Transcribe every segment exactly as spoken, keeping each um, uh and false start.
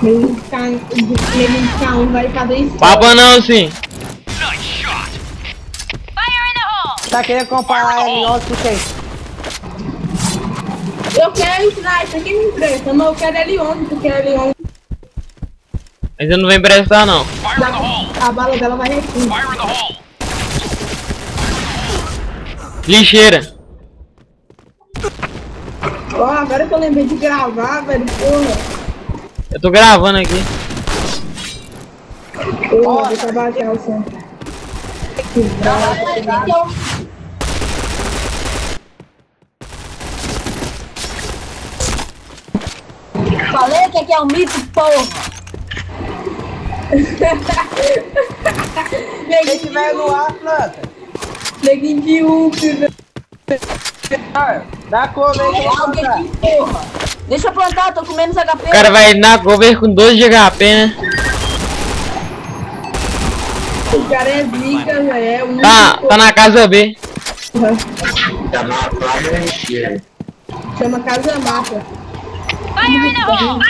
Ele ficar um vai fazer isso. Papa não, sim. Tá querendo comparar ele nosso com quem? Eu quero sniper, quem me empresta? Mas eu quero L onze, porque L onze. Mas eu não vou emprestar não. A bala dela vai aqui. Lixeira. Ó, agora que eu lembrei de gravar, velho, porra. Eu tô gravando aqui. Porra, deixa eu baixar o som. Que bravo. Falei que aqui é um mito, porra! Se tiver no ar, planta. Neguinho de up, velho. Dá cor aí que eu vou plantar. Aqui, porra! Deixa eu plantar, eu tô com menos H P. O cara vai na cover com doze de H P, né? O cara é zica, velho. É um Tá, tá na casa B. Chama Casa Mata. Fire in the hole!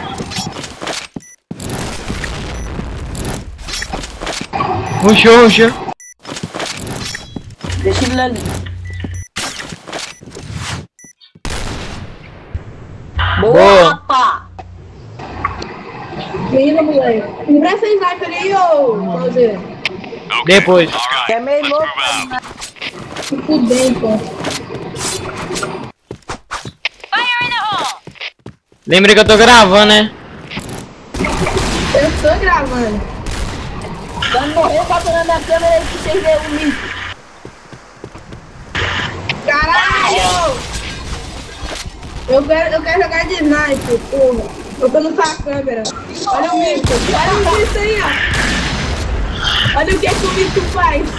Ruxou, ruxou. Deixa ele ali. Boa, Boa. rapá! Menina, moleque. Empresta esse sniper aí, ô. Fazer. Depois. Que é meio louco. Se fuder, pô. Fire in the hole! Lembra que eu tô gravando, né? Eu tô gravando. Quando morrer, capturando a câmera aí que vocês veem o mito. Caralho! Eu quero, eu quero jogar de sniper, porra. Eu tô no sua câmera. Olha o mito. Olha o mito aí, ó. Olha o que, que o mito faz.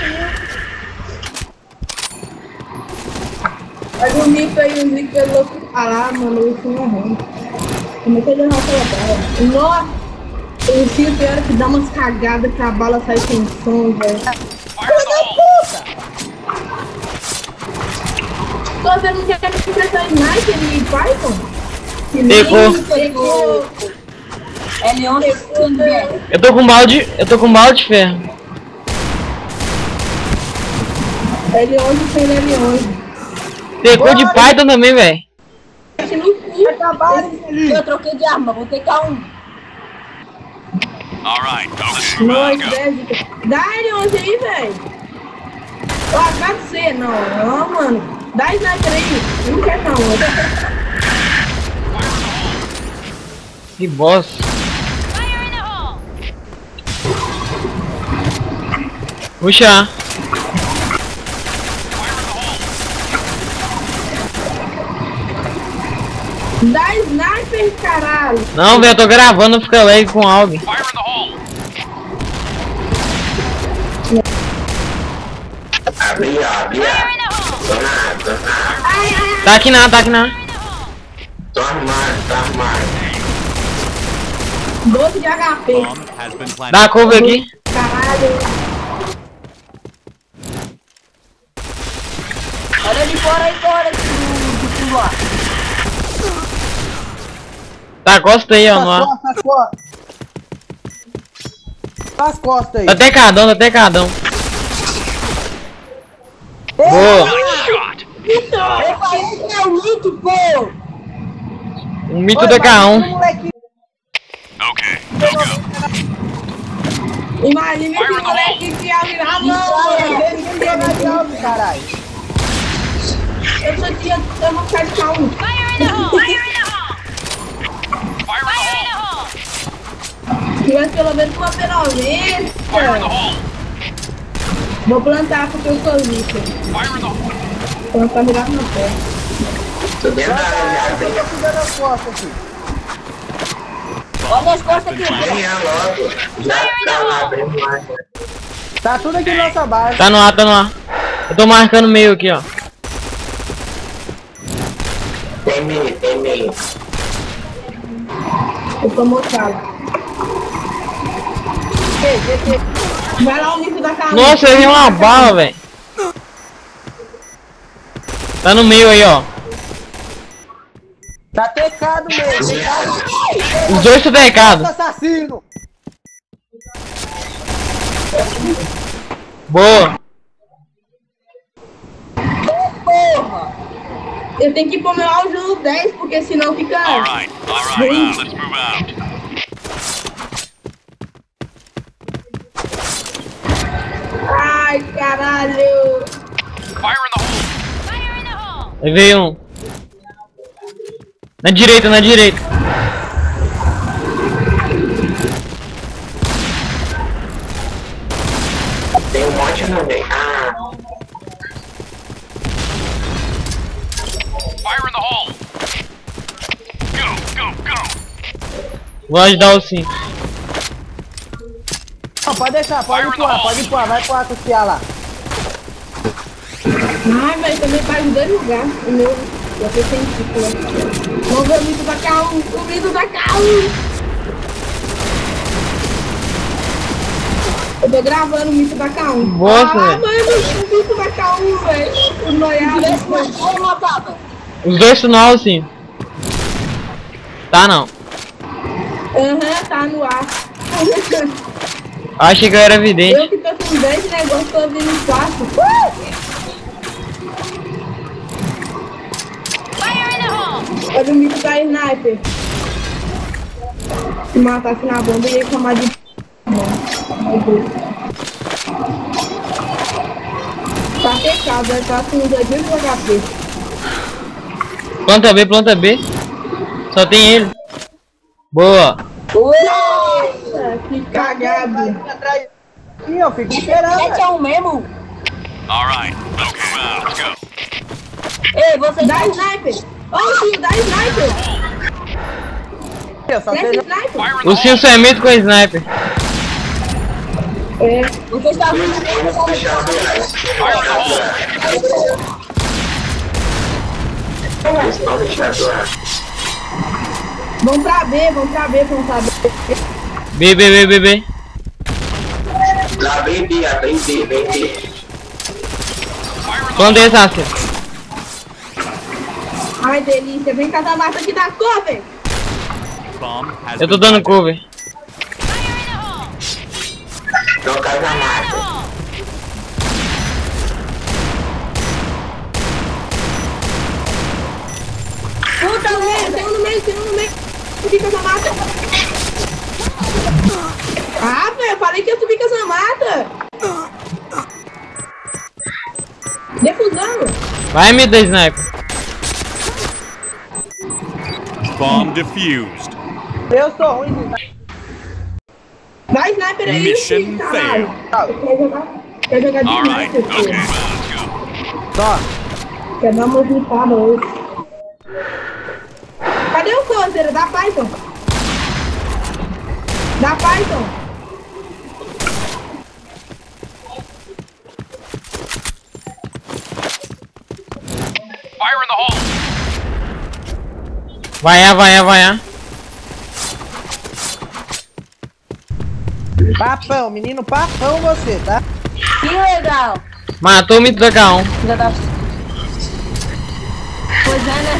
Olha o mito aí, o mito é louco. Ah lá, mano, isso não é ruim. Como é que ele derrota aquela bala? Nossa! O Cio tem hora que dá umas cagadas que a bala sai sem som, velho. Filha da puta! Tô vendo que quer que emprestar sniper e Python? Pegou. Pegou. L onze, tudo bem. Eu tô com balde, eu tô com balde de ferro. L onze sem L onze. Pegou de Python também, velho. Deixa no cu. Eu troquei de arma, vou ter K um. Alright, okay. Nós, dez. Dá L onze aí, velho. Ó, H C, não. Não, mano. Dá sniper aí. Não quer não, mano. Que bosta. Fire in the hole! Puxa. Dá sniper, caralho. Não, velho, eu tô gravando, fica lag com algo. Fire in the hole! Abri, abri, Fire in the hole! Ai, ai, ai. Tá aqui na, tá aqui na. tô armado, tô armado. doze de H P. Bomb has been planted. Dá a cover aqui. Caralho. Olha de fora aí, fora do pulo lá. Tá, costa aí, ó. As No ar. costas, as costas. As costas aí. Tá até cadão, tá até cadão. Boa. Shot! Eu falei que é o mito, pô! Um mito da K um. Moleque. Okay, go go. Imagina esse moleque que abre na mão, mano. Caralho. Eu só tinha eu não quero ficar um. Fire in the hole! Fire in the hole! Fire in the hole! Se tivesse pelo menos uma P noventa. Fire in the hole! Vou plantar porque eu sou zica. Fire in the hole! Plantar mirado na terra. Tô dentro da área, Eu tô cuidando das costas aqui. Olha as costas aqui, pô! amanhã logo. Já tá lá abrindo lá. Tá tudo aqui na nossa base. Tá no ar, tá no ar. Eu tô marcando meio aqui, ó. Tem meio, tem meio. Eu tô mochado. Vai lá o nicho da casa. Nossa, eu errei uma bala, velho. Tá no meio aí, ó. Tá tecado mesmo. Tecado. Os dois estão decados. Assassino. Boa. Porra! Eu tenho que pôr meu áudio no dez, porque senão fica... Alright, alright, uh, let's move out. Ai, caralho! Fire in the hole. Fire in the hole! Aí veio um. Na direita, na direita. Tem um monte no meio. Ah, Fire in the hole. Go, go, go. Vou ajudar o sim. Não, pode deixar, pode empurrar, pode empurrar. Vai empurrar com os piá lá. Ai, mas também faz em dois lugares. O meu... Já foi sem título. Vamos ver o mito da K um. O mito da K um. Eu tô gravando o mito da K um. Boa, ah, velho. mano, o mito da K um, velho. O noiado. Vamos matar, Os dois estão no alto, sim. Tá não. Aham, tá no ar. Achei que eu era evidente. Eu que tô com dez negócios, tô vindo quatro. Fire in the hole! Olha o mito da sniper. Se matasse na bomba, ia chamar de... Tá fechado, vai estar com dois mil H P. Planta B, planta B. Só tem ele. Boa. Nossa, que cagado. Ih, eu fico esperando. Esse é o mesmo? Alright, let's move out. Let's go. Ei, você Dá sniper. Ó, o tio, dá sniper. Eu só Desce sei... sniper. Fire in O the hole. sim só é mito com a sniper. É. Você está eu vou puxar atrás. Fire in the hole. Eles vão deixar atrás. Vamos pra B, vamos pra B, vamos pra B. B, B, B, B, B. Lá vem B, vem B, vem B. Fire in the Plantei assassino. Ai, delícia. Vem catar a mata aqui da cover. bomb has Eu tô been dando cover. Trocar na mata. Puta merda, tem um no meio, tem um no meio. Subir com essa mata. Ah, velho, eu falei que ia subir com essa mata. Defusando. Vai me dar sniper. bomb defused. Eu sou ruim. Vai, sniper aí. Mission filho, caralho. failed. Quer jogar? Quer jogar de Alright, sniper, okay, filho? let's go. Só. Quer dar uma gritada hoje. Cadê o Cozeiro? Da Python. Da Python. Fire in the hole. Vai, vai, vai. Papão, menino papão você, tá? Que legal! Matou o mito da K um. Já tá... Pois é, né?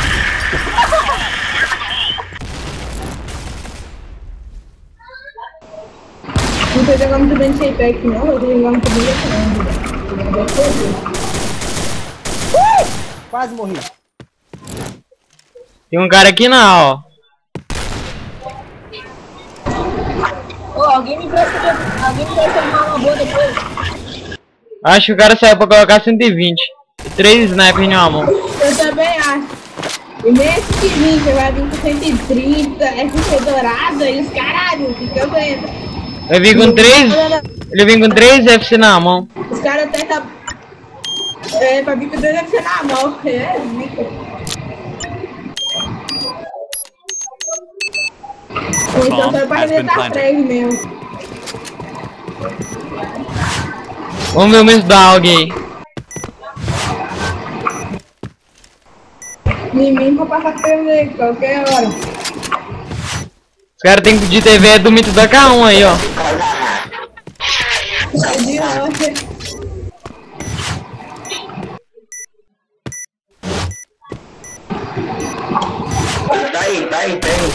Não tô jogando muito bem de shape não, eu tô jogando muito bem de Uh! Quase morri. Tem um cara aqui na, ó. Ô, alguém me presta... Alguém me presta uma boa depois. Acho que o cara saiu pra colocar cento e vinte. E três snipers em uma mão. Eu também acho. E nesse que vinte, vai vir com cento e trinta, F C dourada e os caralho, fica vendo. Vai vir com três. Ele vem com três F C na mão. Os caras até tá... É, pra vir com dois F C na mão. É, zica. Ou então foi pra inventar frag mesmo. Vamos ver o mesmo da alguém. Em mim pra passar pelo ele, qualquer hora. Os caras tem que de T V do mito da K um aí, ó. Sai de rocha. Tem, tem.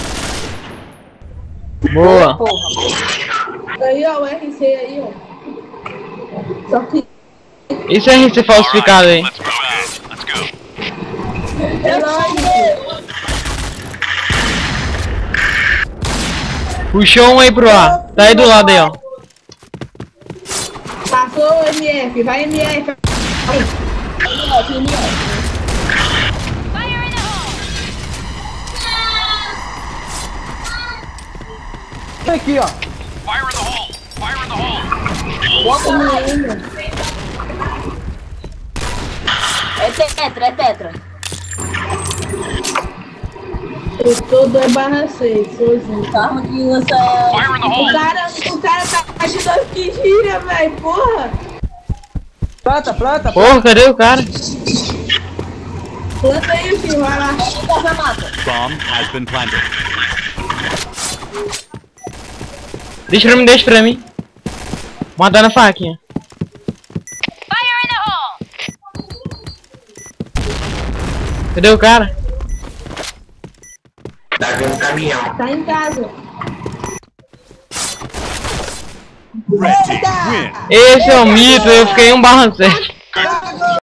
Boa. Aí, ó, o R C aí, ó. Só que Isso é R C falsificado aí. Let's move out. Let's go. é nóis. Puxou um aí pro ar. Tá aí do lado aí, ó. Passou o M F, vai M F. Fire in the hole. Aqui, ó. Fire in the hole. Fire in the hole. Bota o menino. É tetra, é tetra. Eu tô dois barra seis, sozinho. Carro que lança. Fire in the O hole. cara, o cara tá ajudando que gira, velho, porra. Planta, planta, planta. Porra, cadê o cara? Planta aí, filho, vai lá. Casa mata. Bomb has been planted. Deixa pra mim, deixa pra mim. Matando a faquinha. Fire in the hole. Cadê o cara? Tá vindo um caminhão. Tá em casa. Red team win. Esse é o mito, eu fiquei um barra sete.